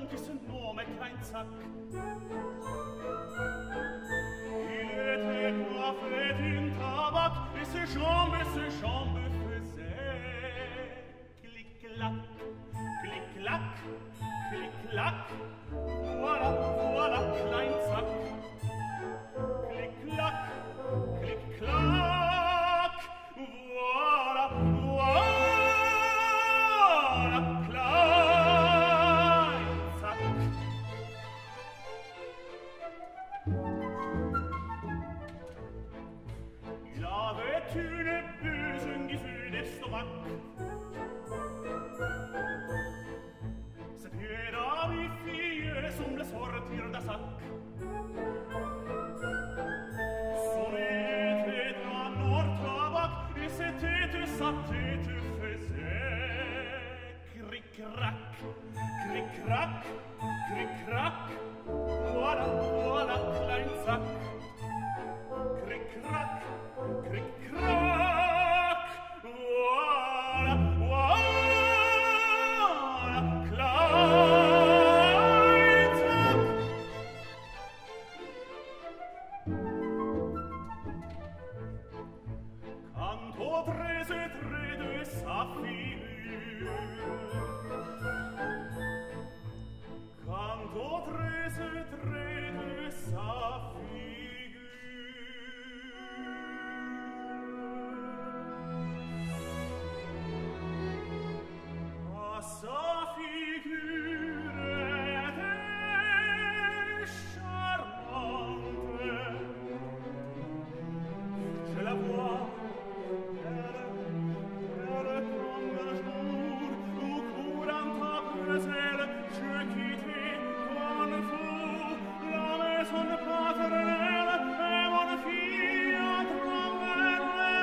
qui se nomme Klein Zack. Il était coiffé d'une tabac et ses jambes faisaient clic-clac, clic-clac, clic-clac. Voilà, voilà Klein Zack. Clic-clac, clic-clac. Voilà, voilà Klein Zack. Il avait une besogne d'estomac. Ses pieds d'ami-fille semblaient sortir d'un sac. Son était d'un or-tabac et sa tête faisait cric-crac, cric-crac, cric-crac. Voilà, voilà Klein Zack. Cric-crac, cric-crac. Voilà, voilà Klein Zack. Quand au treize traits de sa figure, quand au treize traits de sa figure, sa figure était charmante. Je la vois, elle comme le jour où courant après elle, je quittais comme fou la maison paternelle et mon fille à travers les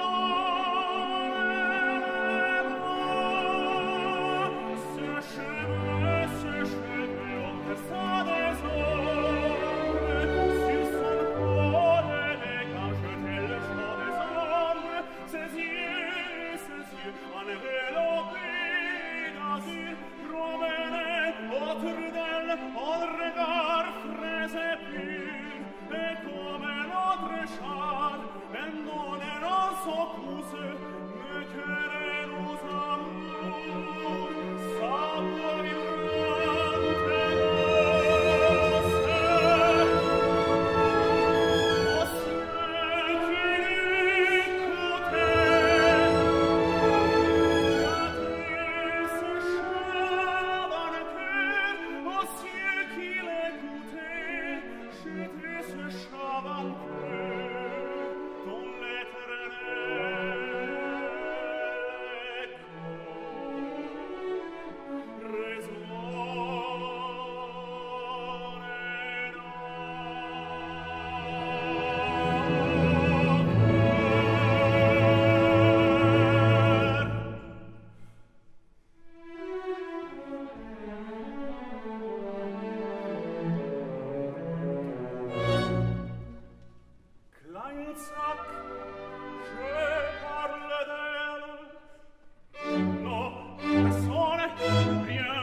bras. Ses cheveux ont perçà des ombres sur son col élégant jetait le chant des ombres. Ses yeux enveloppés d'azur promenaient autour d'elle un regard frais et pur, et comme notre char donnant son pouce me querelle aux amours sa voix vibrante et douce. Aux cieux qui l'écoutaient, j'attendais ce chant dans le cœur. Aux cieux qui l'écoutaient, j'étais ce chant dans le cœur, dont l'éternel écho Klein Zack, je parle d'elle. Non, personne, rien.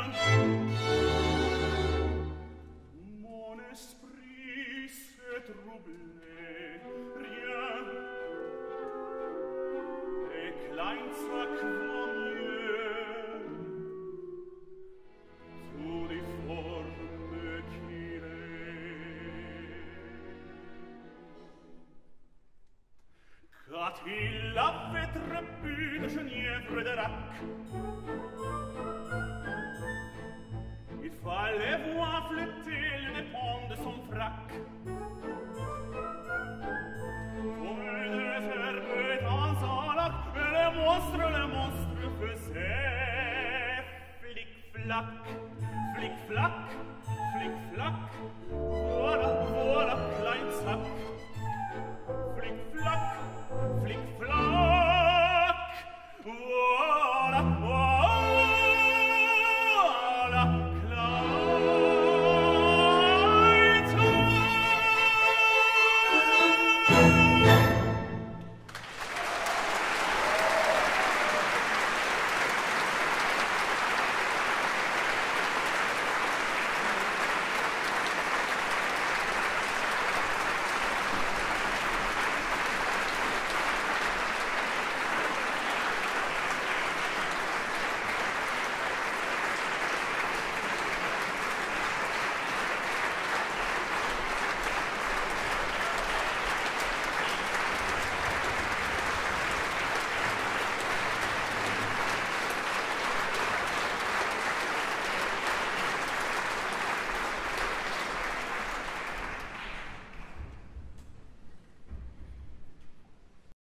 Mon esprit s'est troublé, rien. Et Klein Zack vaut mieux, tout difforme qu'il est. Quand il avait trébu de genièvre et de rac, il fallait voir flotter le dépend de son frac. Comme des herbes dans un lac, le monstre faisait flic-flac, flic-flac, flic-flac.